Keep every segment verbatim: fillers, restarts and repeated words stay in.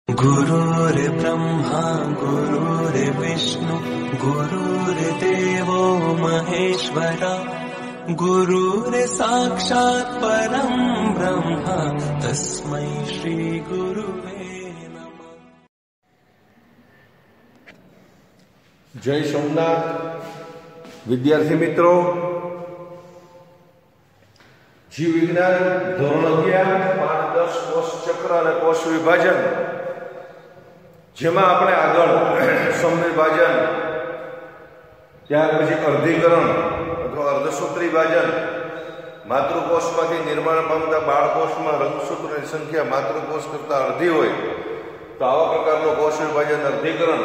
गुरुर्ब्रह्मा गुरुर्विष्णु गुरुर्देवो महेश्वरा गुरुर्साक्षात् परं ब्रह्म तस्मै श्री गुरुवे नमः। जय सोमनाथ विद्यार्थी मित्रों, जीव विज्ञान धोरण अगियार पाठ दस कोष चक्र और कोष विभाजन जेमा आपणे आगळ समविभाजन त्यार पछी अर्धीकरण अथवा अर्धसूत्री विभाजन मातृकोषमांथी निर्माण पामता बाळकोषमां रंगसूत्रोनी संख्या मातृकोष करता अर्धी होय तो आवा प्रकारनो कोष विभाजन अर्धीकरण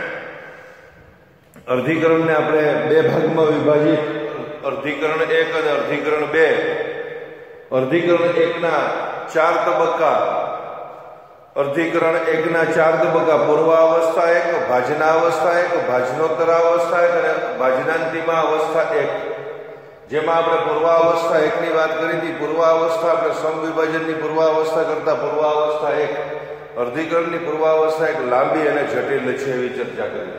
अर्धीकरण ने आपणे बे भागमां विभाजित अर्धीकरण एक और अर्धीकरण बे अर्धीकरण एक ना चार तबक्का अर्धीकरण एक ना चार तबक्का पूर्वावस्था एक भाजनावस्था एक भाजनोत्तरावस्था एक और भाजनांतिमा अवस्था एक जेमां आपणे पूर्वावस्था एक नी वात करी थी। पूर्वावस्था आपणे समविभाजन नी पूर्वावस्था करता पूर्वावस्था एक अर्धीकरण नी पूर्वावस्था एक लांबी अने जटिल छे एवी चर्चा करी।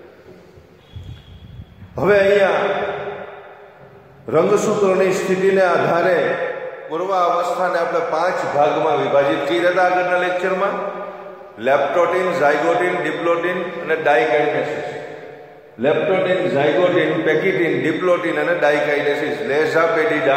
हवे अहींया रंगसूत्रोनी स्थितिने आधारे पूर्वावस्था ने आपणे पांच भाग में विभाजित कर्या हता आगळना लेक्चर में लेप्टोटीन झायगोटीन डिप्लोटीन और diakinesis. Leptotene zygotene pachytene diplotene और डाइकाइनेसिस लेसा पेडिडा।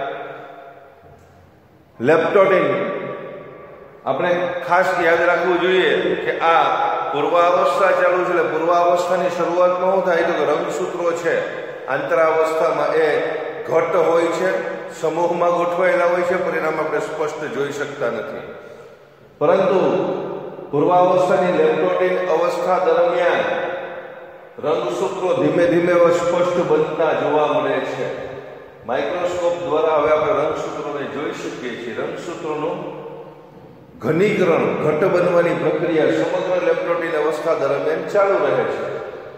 लेप्टोटीन आपणे खास याद राखवुं जोईए कि आ पूर्वावस्था चालू छे। पूर्वावस्था की शुरुआत में शुं थाय तो रंगसूत्रों छे आंतरावस्था में ए घट होय छे, समूह में गोठवायेला होय छे, परिणाम आपणे स्पष्ट जोई शकता नथी। परंतु पूर्वावस्थानी लेप्टोटीन अवस्था दरमियान रंगसूत्रों धीमे धीमे स्पष्ट बनता जोवा मळे छे। माइक्रोस्कोप द्वारा हवे आपणे रंगसूत्रोने जोई शकीए छीए। रंगसूत्रोनुं घनीकरण घट बनवानी प्रक्रिया समग्र लेप्टोटीन अवस्था दरमियान चालू रहे छे।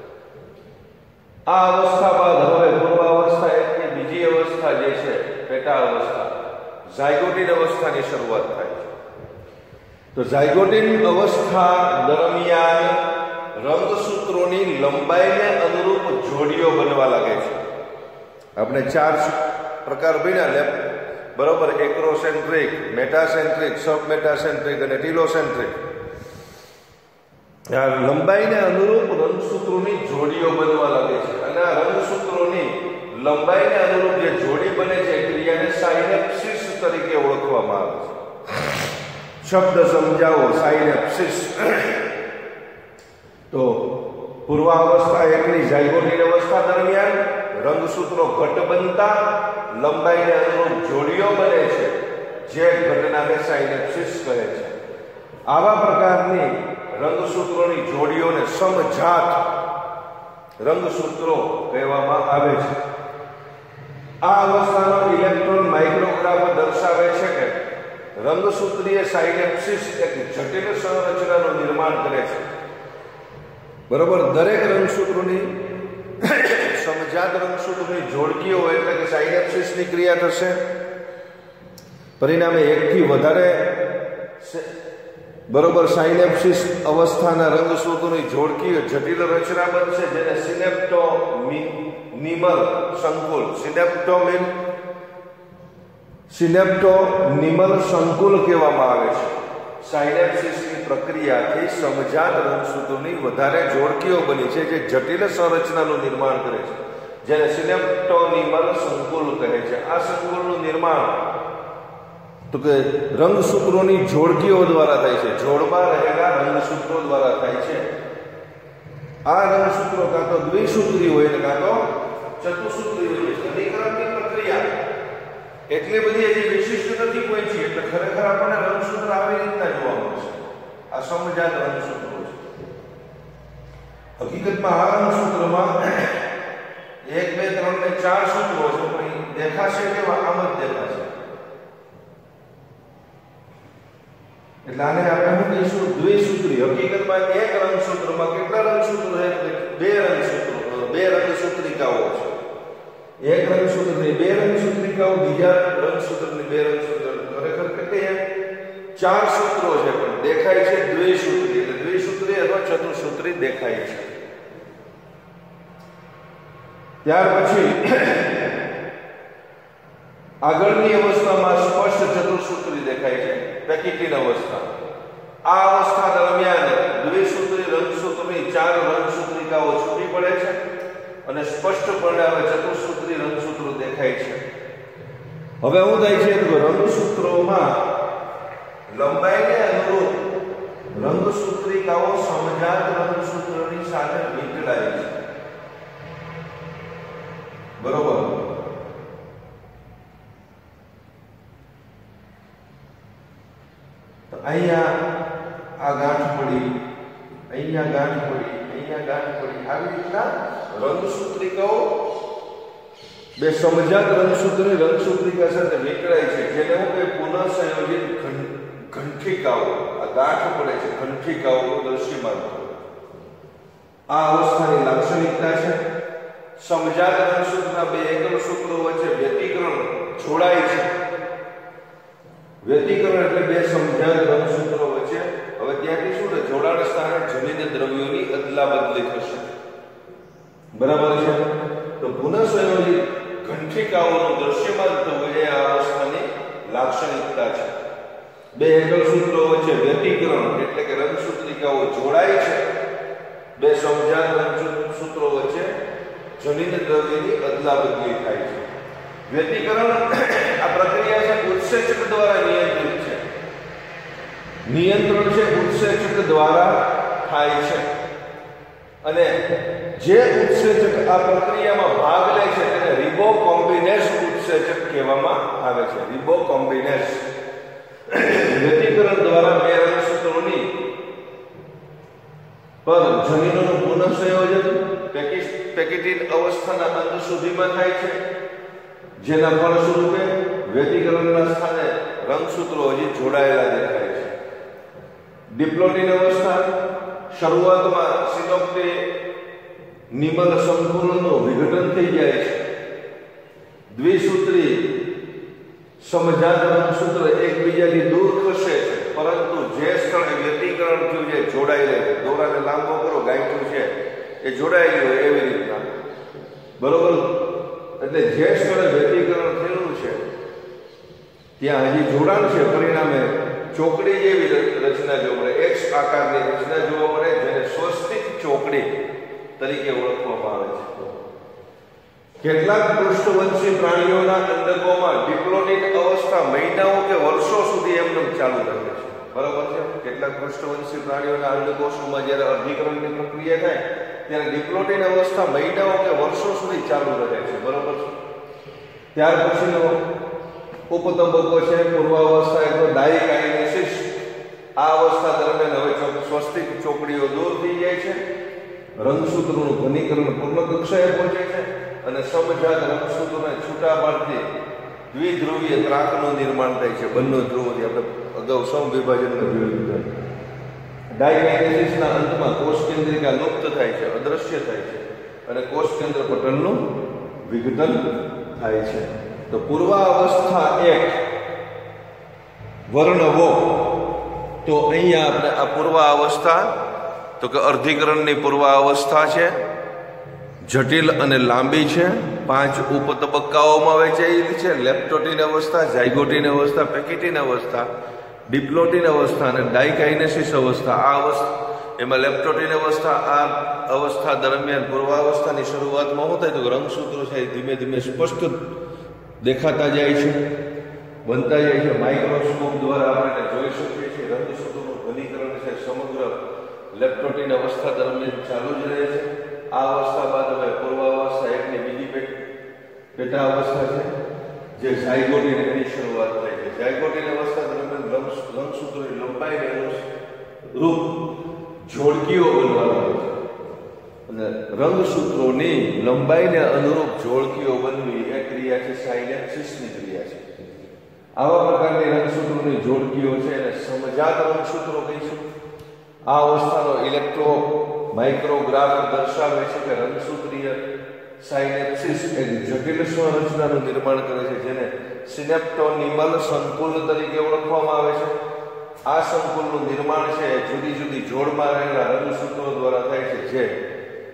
आ अवस्था बाद हवे पूर्वावस्था एक की बीजी अवस्था जे छे पेटा अवस्था झायगोटीन अवस्था की शुरुआत थाय छे। तो झायगोटीन अवस्था दरमियान रंगसूत्रोनी लंबाई ने अनुरूप जोड़ीओ बनवा लागे छे। आपणे चार प्रकार भण्या बरोबर एक्रोसेंट्रिक, मेटासेंट्रिक, सब मेटासेंट्रिक और टीलोसेंट्रिक। लंबाई ने अनुरूप रंगसूत्रोनी जोड़ीओ बनवा लागे छे अने आ रंगसूत्रोनी लंबाई ने अनुरूप जे जोड़ी बने छे क्रियाने साइनेप्सिस तरीके ओळखवामां आवे छे। शब्द समजावो साइनेप्सिस। तो पूर्वावस्था एक नी झायगोटीन अवस्था दरमियान रंगसूत्रो घट बनता लंबाई ने अनुरूप जोड़ीओ बने छे जे घटनाने साइनेप्सिस कहे छे। आवा प्रकारनी रंगसूत्रोनी जोड़ीओने समजात रंगसूत्रो कहेवामां आवे छे। आ अवस्थानो इलेक्ट्रॉन माइक्रोग्राफ दर्शावे छे के रंगसूत्रीय साइनेप्सिस एक जटिल संरचनानुं निर्माण करे छे। बरोबर दरेक रंगसूत्रोनी समजात रंगसूत्रोनी जोड़कीओ एटले के साइनेप्सिसनी क्रिया थशे। परिणामे एक थी वधारे बरोबर साइनेप्सिस अवस्थाना रंगसूत्रोनी जोड़की जटिल रचना बनशे जेने सिनेप्टोनिमल संकुल सिनेप्टोमिन सिनेप्टोनिमल संकुल कहेवामां आवे छे। साइनेप्सिसनी प्रक्रियाथी समजात रंगसूत्रोनी वधारे जोड़कीओ बनी छे जे जटिल संरचनानुं निर्माण करे छे जेने सिनेप्टोनिमल संकुल कहे छे। आ संकुलनुं निर्माण तो के रंगसूत्रोनी जोड़कीओ द्वारा थाय छे। जोड़मां रहेला रंगसूत्रो द्वारा थाय छे। आ रंगसूत्रो कां तो द्विसूत्री होय ने कां तो चतुसूत्री होय। घनीकरणनी प्रक्रिया એટલી બધી હજી વિશિષ્ટ નથી પહોંચી એટલે ખરેખર આપણને રંગસૂત્ર આવી રીતના જોવા મળશે। આ સમજાત રંગસૂત્રો છે। હકીકતમાં આ રંગસૂત્રમાં એક બે ત્રણ ને ચાર સૂત્રો છે પણ દેખાશે કેવા આમ જ દેખાશે। એટલે આને આપણે શું કહીશું દ્વિસૂત્રી। હકીકતમાં એક રંગસૂત્રમાં કેટલા રંગસૂત્રો છે? બે રંગસૂત્રો બે રંગસૂત્રિકાઓ છે। एक रंगसूत्र ने बे रंगसूत्रिकाओ बीजा रंगसूत्र ने बे रंगसूत्र खरेखर કેટલી છે? ચાર સૂત્રો છે પણ દેખાય છે દ્વિસૂત્રી। દેખાય છે. ત્યાર પછી આગળની અવસ્થામાં સ્પષ્ટ ચતુસૂત્રી દેખાય છે, પેકિટીન અવસ્થા. આ અવસ્થા દરમિયાન દ્વિસૂત્રી રંગસૂત્રની ચાર રંગસૂત્રિકાઓ છૂટી પડે છે અને સ્પષ્ટપણે હવે ચતુસૂત્રી રંગસૂત્રો દેખાય છે. હવે શું થાય છે તો રંગસૂત્રોમાં લંબાઈને અનુરૂપ રંગસૂત્રિકાઓ સમજાત રંગસૂત્રની સાથે વીંટળાય છે. બરોબર. તો અહીંયા આ ગાંઠ પડી, અહીંયા ગાંઠ પડી, અહીંયા ગાંઠ પડી, આવી રીતના રંગસૂત્રિકાઓ બે સમજાત રંગસૂત્રની રંગસૂત્રિકા સાથે વીંટળાય છે, જેને હું કઈ પુનઃ સંયોજિત ઘંટિકાઓ, આ ગાંઠ પડે છે, ઘંટિકાઓ દ્રશ્યમાન થાય. આ અવસ્થાની લાક્ષણિકતા છે. સમજાત રંગસૂત્રના બે એકલ સૂત્રો વચ્ચે વ્યતિકરણ જોડાય છે. વ્યતિકરણ એટલે બે સમજાત રંગસૂત્રો વચ્ચે હવે ત્યાંથી શું છે, જોડાણ સ્થાને જનિત દ્રવ્યોની અદલા બદલી થશે. બરાબર છે. તો પુનઃ સંયોજિત ઘંટિકાઓનું દ્રશ્યમાન થવું એ આ અવસ્થાની લાક્ષણિકતા છે. બે એકલ સૂત્રો વચ્ચે વ્યતિકરણ એટલે કે રંગસૂત્રિકાઓ જોડાય છે. બે સમજાત રંગસૂત્રો વચ્ચે જનિત દ્રવ્યની અદલા બદલી થાય છે. વ્યતિકરણ આ પ્રક્રિયા છે ઉત્સેચક દ્વારા નિયંત્રિત છે. નિયંત્રણ છે ઉત્સેચક દ્વારા થાય છે અને જે ઉત્સેચક આ પ્રક્રિયામાં ભાગ લે છે તેને રિબોકોમ્બિનેસ ઉત્સેચક કહેવામાં આવે છે. રિબોકોમ્બિનેસ વ્યતિકરણ દ્વારા બે રંગસૂત્રોની પર જનીનોનું પુનઃ સંયોજન પેકિટીન અવસ્થાના અંત સુધીમાં થાય છે, જેના ફળ સ્વરૂપે વ્યતિકરણના સ્થાને રંગસૂત્રો હજી જોડાયેલા દેખાય છે. ડિપ્લોટિન અવસ્થા શરૂઆતમાં સિનોપ્ટી નિમલ સંપૂર્ણનું વિઘટન થઈ જાય છે. દ્વિસૂત્રી સમજાત રંગસૂત્ર એકબીજાથી દૂર ખસે છે, પરંતુ જે સ્થળે વ્યતિકરણ થયું છે જોડાઈ રહે છે. દોરાને લાંબો કરો, ગાંઠું છે એ જોડાયેલી હોય એવી રીતના. બરોબર. એટલે જે સ્થળે વ્યતિકરણ થયેલું છે ત્યાં હજી જોડાણ છે, પરિણામે ચોકડી જેવી રચના જોવા મળે, એક્સ આકારની રચના જોવા મળે, જેને સ્વસ્તિક ચોકડી તરીકે ઓળખવામાં આવે છે. કેટલાક પૃષ્ઠવંશી પ્રાણીઓના અંડકોમાં ડિપ્લોટિક અવસ્થા મહિનાઓ કે વર્ષો સુધી એમને ચાલુ રહે છે. બરાબર છે. કેટલાક પૃષ્ઠવંશી પ્રાણીઓના અંડકોષમાં જ્યારે અર્ધીકરણની પ્રક્રિયા થાય ત્યારે ડિપ્લોટિન અવસ્થા મહિનાઓ કે વર્ષો સુધી ચાલુ રહે છે. બરાબર છે. ત્યાર પછીનો ઉપતબક્કો છે પૂર્વાવસ્થા એટલે ડાયકાઇનેસિસ. આ અવસ્થા દરમિયાન હવે સ્વસ્તિક ચોકડીઓ દૂર થઈ જાય છે, રંગસૂત્રોનું ઘનીકરણ પૂર્ણ કક્ષાએ પહોંચે છે અને સમજાત રંગસૂત્રોને છૂટા પાડતી દ્વિધ્રુવીય ત્રાકનું નિર્માણ થાય છે. બંને ધ્રુવોથી આપણે અગાઉ સમવિભાજનને જોયું. ડાયકાઇનેસિસના અંતમાં કોષ કેન્દ્રિકા લુપ્ત થાય છે, અદ્રશ્ય થાય છે અને કોષ કેન્દ્ર પટલનું વિઘટન થાય છે. તો પૂર્વાવસ્થા એક વર્ણવો. તો અહીંયા આપણે આ પૂર્વાવસ્થા તો કે અર્ધીકરણની પૂર્વાવસ્થા છે, જટિલ અને લાંબી છે, પાંચ ઉપતબક્કાઓમાં વહેંચાયેલી છે. લેપ્ટોટિન અવસ્થા, ઝાયગોટિન અવસ્થા, પેકિટીન અવસ્થા, ડિપ્લોટિન અવસ્થા અને ડાયકાઇનેસિસ અવસ્થા. આ અવસ્થા એમાં લેપ્ટોટિન અવસ્થા, આ અવસ્થા દરમિયાન પૂર્વાવસ્થાની શરૂઆતમાં શું થાય તો રંગસૂત્રો છે ધીમે ધીમે સ્પષ્ટ દેખાતા જાય છે, બનતા જાય છે. માઇક્રોસ્કોપ દ્વારા આપણે જોઈ શકીએ છીએ રંગસૂત્રોનું ઘનીકરણ છે સમગ્ર લેપ્ટોટિન અવસ્થા દરમિયાન ચાલુ જ રહે છે. આ અવસ્થા બાદ હવે પૂર્વાવસ્થા એકની બીજી પેટા અવસ્થા છે જે ઝાયગોટિન એની શરૂઆત થાય છે. ઝાયગોટિન અવસ્થા દરમિયાન રંગસૂત્રોની લંબાઈને રૂપ જોડકીઓ બનવાનું હોય છે અને રંગસૂત્રોની લંબાઈને અનુરૂપ જોડકીઓ બનવી એ ક્રિયા છે સાયનેપ્સિસની ક્રિયા છે. આવા પ્રકારની રંગસૂત્રોની જોડકીઓ છે એને સમજાત રંગસૂત્રો કહીશું. આ અવસ્થાનો ઇલેક્ટ્રો માઇક્રોગ્રાફ દર્શાવે છે કે રંગસૂત્રીય સાયનેપ્સિસ એક જટિલ સંરચનાનું નિર્માણ કરે છે જેને સિનેપ્ટોનિમલ સંકુલ તરીકે ઓળખવામાં આવે છે. આ સંકુલનું નિર્માણ છે જુદી જુદી જોડમાં રહેલા રંગસૂત્રો દ્વારા થાય છે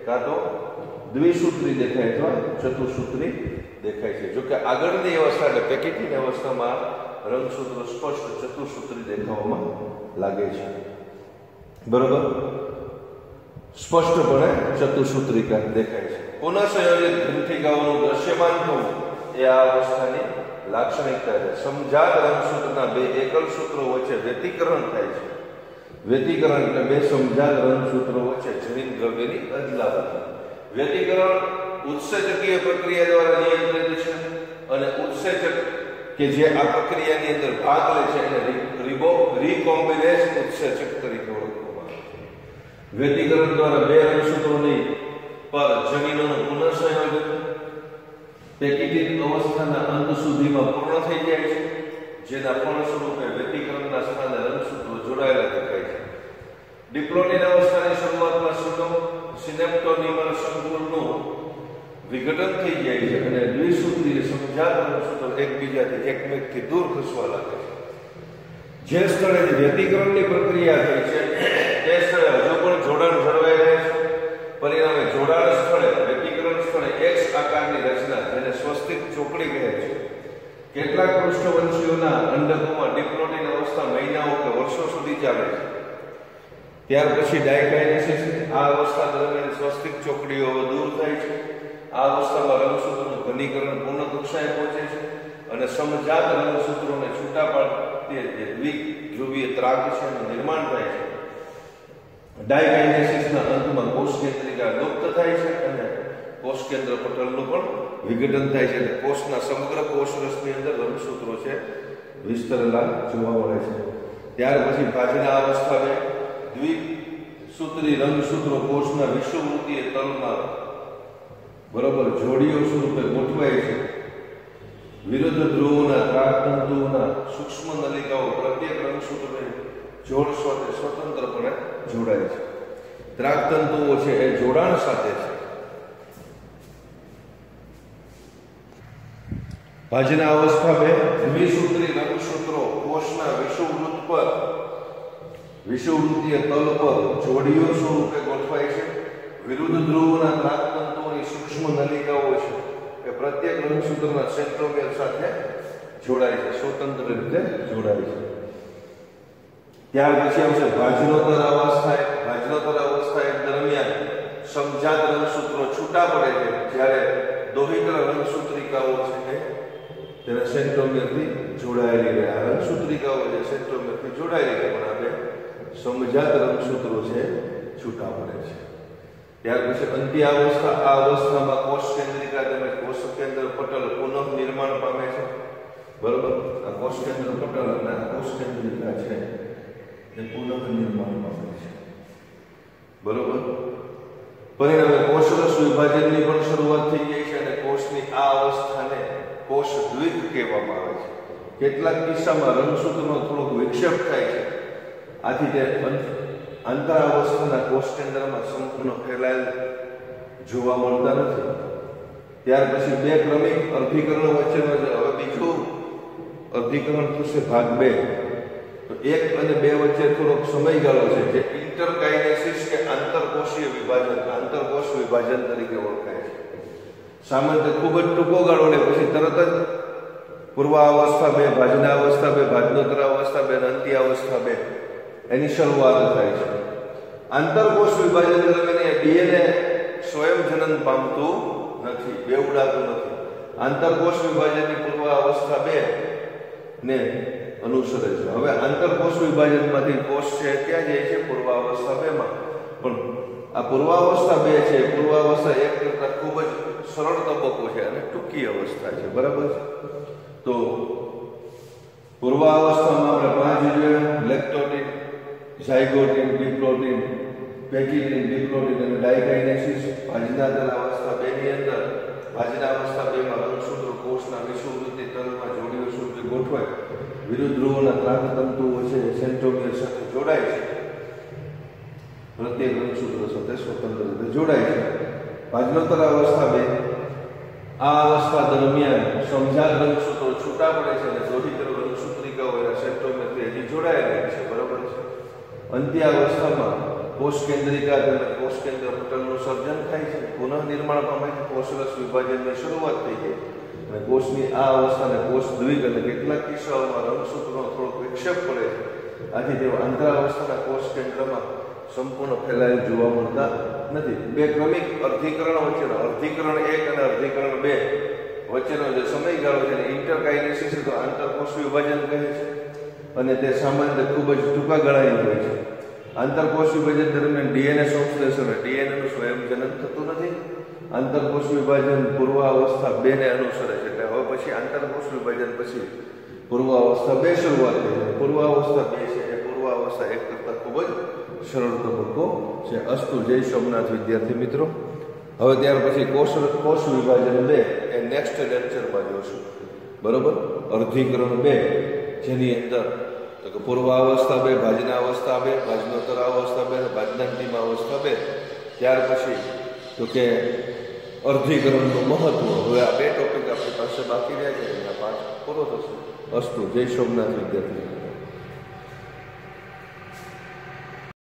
કાં તો દ્વિસૂત્રી દેખાય અથવા ચતુસૂત્રી દેખાય છે. જોકે આગળની અવસ્થા એટલે પેકેટની અવસ્થામાં રંગસૂત્રો સ્પષ્ટ ચતુસૂત્રી દેખાવામાં લાગે છે. બરોબર, સ્પષ્ટપણે ચતુસૂત્રિકા દેખાય છે. પુનઃ સંયોજિત ગ્રંથિકાઓનું દ્રશ્યમાન થવું એ આ અવસ્થાની લાક્ષણિકતા છે. સમજાત રંગસૂત્રના બે એકલ સૂત્રો વચ્ચે વ્યતિકરણ થાય છે. વ્યતિકરણ એટલે બે સમજાત રંગસૂત્રો વચ્ચે જનીન દ્રવ્યની અદલાબદલી. વ્યતિકરણ ઉત્સેચકીય પ્રક્રિયા દ્વારા નિયંત્રિત છે અને ઉત્સેચક કે જે આ પ્રક્રિયાની અંદર ભાગ લે છે એને રિબો રીકોમ્બિનેઝ ઉત્સેચક તરીકે ઓળખવામાં આવે છે. વ્યતિકરણ દ્વારા બે રંગસૂત્રોની પર જનીનોનું પુનઃસંયોજન પેકિટિક અવસ્થાના અંત સુધીમાં પૂર્ણ થઈ જાય છે, જેના ફળ સ્વરૂપે વ્યતિકરણના સ્થાને રંગસૂત્રો જોડાયેલા દેખાય છે. ડિપ્લોઇડ અવસ્થાની શરૂઆતમાં સુગમ સિનેપ્ટોનિમલ સંકુલનું વિઘટન થઈ જાય છે અને દ્વિસૂત્રીય સમજાત રંગસૂત્રો એકબીજાથી એકમેકથી દૂર ખસવા લાગે છે. જે સ્થળે વ્યતિકરણની પ્રક્રિયા થઈ છે તે સ્થળે હજુ પણ જોડાણ જળવાઈ રહે છે. પરિણામે જોડાણ સ્થળે વ્યતિકરણ સ્થળે એક્સ આકારની રચના, જેને સ્વસ્તિક ચોકડી કહે છે. કેટલાક પૃષ્ઠવંશીઓના અંડકોમાં ડિપ્લોઇડ અવસ્થા મહિનાઓ કે વર્ષો સુધી ચાલે છે. ત્યાર પછી ડાયકાઇનેસિસ, આ અવસ્થા દરમિયાન સ્વસ્તિક ચોકડીઓ દૂર થાય છે. આ અવસ્થામાં રંગસૂત્રોનું ઘનીકરણ પૂર્ણ કક્ષાએ પહોંચે છે અને સમજાત રંગસૂત્રોને છૂટા પાડતી જે દ્વિધ્રુવીય ત્રાક છે એનું નિર્માણ થાય છે. ડાયકાઇનેસિસના અંતમાં કોષ કેન્દ્રિકા લુપ્ત થાય છે અને કોષ કેન્દ્ર પટલનું પણ વિઘટન થાય છે. એટલે કોષના સમગ્ર કોષરસની અંદર રંગસૂત્રો છે વિસ્તરેલા જોવા મળે છે. ત્યાર પછી પાછળના અવસ્થાને દ્વિસૂત્રી રંગસૂત્રો કોષના વિષુવવૃત્તીય તલમાં બરોબર જોડીઓ સ્વરૂપે ગોઠવાય છે. વિરુદ્ધ ધ્રુવોના ત્રાકતંતુઓના સૂક્ષ્મ નલિકાઓ પ્રત્યેક રંગસૂત્રને જોડ સાથે સ્વતંત્રપણે જોડાય છે. ત્રાકતંતુઓ છે એ જોડાણ સાથે છે. ભાજના અવસ્થા બે દ્વિસૂત્રી રંગસૂત્રો કોષના વિષુવવૃત્ત પર વિષુવવૃત્તીય તલ પર જોડીઓ સ્વરૂપે ગોઠવાય છે. વિરુદ્ધ ધ્રુવોના ત્રાકતંતુઓની સૂક્ષ્મ નલિકાઓ છે એ પ્રત્યેક રંગસૂત્રના સેન્ટ્રોમિયર સાથે જોડાય છે, સ્વતંત્ર રીતે જોડાય છે. ત્યાર પછી આવશે ભાજનોત્તર અવસ્થા. ભાજનોત્તર અવસ્થા દરમિયાન સમજાત રંગસૂત્રો છૂટા પડે છે, જ્યારે દોહિત્ર રંગસૂત્રિકાઓ છે એ તેના સેન્ટ્રોમિયરથી જોડાયેલી રહે. આ રંગસૂત્રિકાઓ જે સેન્ટ્રોમિયરથી જોડાયેલી છે પણ આપણે સમજાત રંગસૂત્રો છે છૂટા પડે છે. ત્યાર પછી અંત્ય અવસ્થા. આ અવસ્થામાં કોષ કેન્દ્રિકા તેમજ કોષ કેન્દ્ર પટલ પુનઃ નિર્માણ પામે છે. બરોબર, આ કોષ કેન્દ્ર પટલ અને આ કોષ કેન્દ્રિકા છે એ પુનઃ નિર્માણ પામે છે. બરોબર, પરિણામે કોષરસ વિભાજનની પણ શરૂઆત થઈ જાય છે અને કોષની આ અવસ્થાને કોષ દ્વિક કહેવામાં આવે છે. કેટલાક કિસ્સામાં રંગસૂત્રનો થોડોક વિક્ષેપ થાય છે. આથી તે અંતરાવસ્થાના કોષ કેન્દ્રમાં સંપૂર્ણ ફેલાયેલ જોવા મળતા નથી. ત્યાર પછી બે ક્રમિક અર્ધીકરણ વચ્ચેનો હવે બીજું અર્ધીકરણ થશે ભાગ બે. તો એક અને બે વચ્ચે થોડોક સમયગાળો છે જે ઇન્ટરકાઇનેસિસ કે આંતરકોષીય વિભાજન આંતરકોષ વિભાજન તરીકે ઓળખાય છે. સામાન્ય ખૂબ જ ટૂંકો ગાળો ને પછી તરત જ પૂર્વાવસ્થા બે, ભાજના અવસ્થા બે, ભાજનોત્તર અવસ્થા બે, અંત્ય અવસ્થા બે એની શરૂઆત થાય છે. આંતરકોષ વિભાજન દરમિયાન ડીએનએ સ્વયં જનન પામતું નથી, બેવડાતું નથી. આંતરકોષ વિભાજનની પૂર્વ અવસ્થા બે ને અનુસરે છે. હવે આંતરકોષ વિભાજનમાંથી કોષ છે ક્યાં જાય છે? પૂર્વાવસ્થા બે માં. પણ આ પૂર્વાવસ્થા બે છે, પૂર્વાવસ્થા એક કરતા ખૂબ જ સરળ તબક્કો છે અને ટૂંકી અવસ્થા છે. બરાબર છે. તો પૂર્વાવસ્થામાં આપણે પાંચ જોઈએ: લેક્ટોટિન, ઝાયગોટિન, ડિપ્લોટિન, પેકિટિન, ડિપ્લોટિન અને ડાયકાઇનેસિસ. ભાજનાતર અવસ્થા બે ની અંદર ભાજના અવસ્થા બે માં રંગસૂત્રો કોષના વિષુવવૃત્તીય તલમાં જોડીઓ સ્વરૂપે ગોઠવાય. વિરુદ્ધ ધ્રુવોના ત્રાકતંતુઓ છે સેન્ટ્રોમિયર સાથે જોડાય છે. પ્રત્યેક રંગસૂત્ર સાથે સ્વતંત્ર રીતે જોડાય છે. ભાજનોત્તર અવસ્થા બે. આ અવસ્થા દરમિયાન સમજાત રંગસૂત્રો છૂટા પડે છે અને દોહિત્ર રંગસૂત્રિકાઓ એના સેન્ટ્રોમિયરથી હજી જોડાયેલા છે. બરાબર છે. અંત્ય અવસ્થામાં કોષ કેન્દ્રિકા તેમજ કોષ કેન્દ્ર પટલનું સર્જન થાય છે, પુનઃ નિર્માણ પામે છે, કોષરસ વિભાજનની શરૂઆત થઈ છે અને કોષની આ અવસ્થાને કોષ દ્વિક અને કેટલાક કિસ્સાઓમાં રંગસૂત્રનો થોડોક વિક્ષેપ પડે છે. આથી તેઓ અંતરાવસ્થાના કોષ કેન્દ્રમાં સંપૂર્ણ ફેલાયેલ જોવા મળતા નથી. બે ક્રમિક અર્ધીકરણ વચ્ચેનો અર્ધીકરણ એક અને અર્ધીકરણ બે વચ્ચેનો જે સમયગાળો છે ઇન્ટરકાઇનેસિસ તો આંતરકોષ વિભાજન કહે છે અને તે સામાન્ય ખૂબ જ ટૂંકા ગાળાની હોય છે. આંતરકોષ વિભાજન દરમિયાન ડીએનએ સંશ્લેષણ અને ડીએનએનું સ્વયંજનન થતું નથી. આંતરકોષ વિભાજન પૂર્વાવસ્થા બે ને અનુસરે છે. એટલે હવે પછી આંતરકોષ વિભાજન પછી પૂર્વાવસ્થા બે શરૂઆત થઈ છે. પૂર્વાવસ્થા બે છે એ પૂર્વાવસ્થા એક કરતાં ખૂબ જ સરળ તબક્કો છે. અસ્તુ. જય સોમનાથ વિદ્યાર્થી મિત્રો. હવે ત્યાર પછી કોષ કોષ વિભાજન બે એ નેક્સ્ટ લેક્ચરમાં જોશું. બરોબર. અર્ધીકરણ બે જેની અંદર તો કે પૂર્વાવસ્થા બે, ભાજના અવસ્થા બે, ભાજનોત્તર અવસ્થા બે, ભાજનાંતિમ અવસ્થા બે. ત્યાર પછી તો કે અર્ધીકરણનું મહત્વ. હવે આ બે ટોપિક આપણી પાસે બાકી રહ્યા છે. એના પાઠ પૂરો થશે. અસ્તુ. જય સોમનાથ વિદ્યાર્થી.